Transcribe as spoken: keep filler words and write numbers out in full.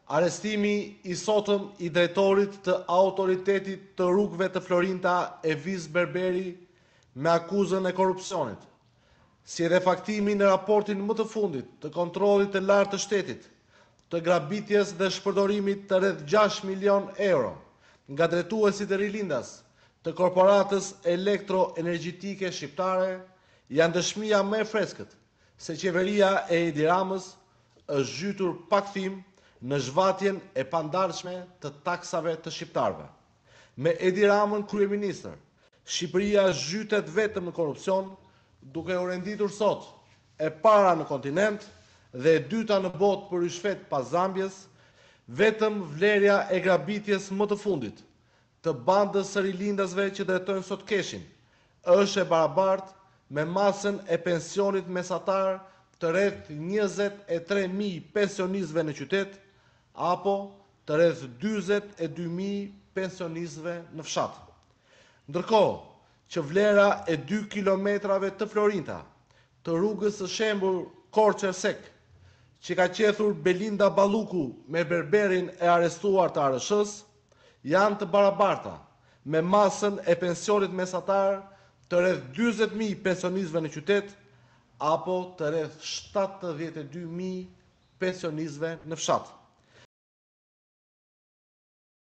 Arestimi i sotëm i drejtorit të autoritetit të rrugëve të Florinta Eviz Berberi me akuzën e korrupsionit, si edhe faktimi në raportin më të fundit të kontrollit të lartë të shtetit, të grabitjes dhe shpërdorimit të rreth gjashtë milion euro nga drejtuesit e Rilindas të korporatës elektroenergjitike shqiptare, janë dëshmia më e freskët se qeveria e Edi Ramës është zhytur pa kthim në zhvatjen e pandarshme të taksave të shqiptarëve. Me Edi Ramën kryeministër, Shqipëria zhytet vetëm në korrupsion, duke u renditur sot e para në kontinent dhe e dyta në botë për ryshfet pas Zambjes, vetëm vlerja e grabitjes më të fundit të bandës së rilindasve që drejtojnë sot keshin është e barabartë me masën e pensionit mesatar të rreth njëzet e tre mijë pensionistëve në qytet apo të rreth dyzet e dy mijë pensionistëve në fshat. Ndërkohë që vlera e dy kilometrave të Florinta, të rrugës së shembur Korçë-Sek, që ka qethur Belinda Balluku me berberin e arrestuar të A R S-s, janë të barabarta me masën e pensionit mesatar të rreth dyzet mijë pensionistëve në qytet apo të rreth shtatëdhjetë e dy mijë pensionistëve në fshat.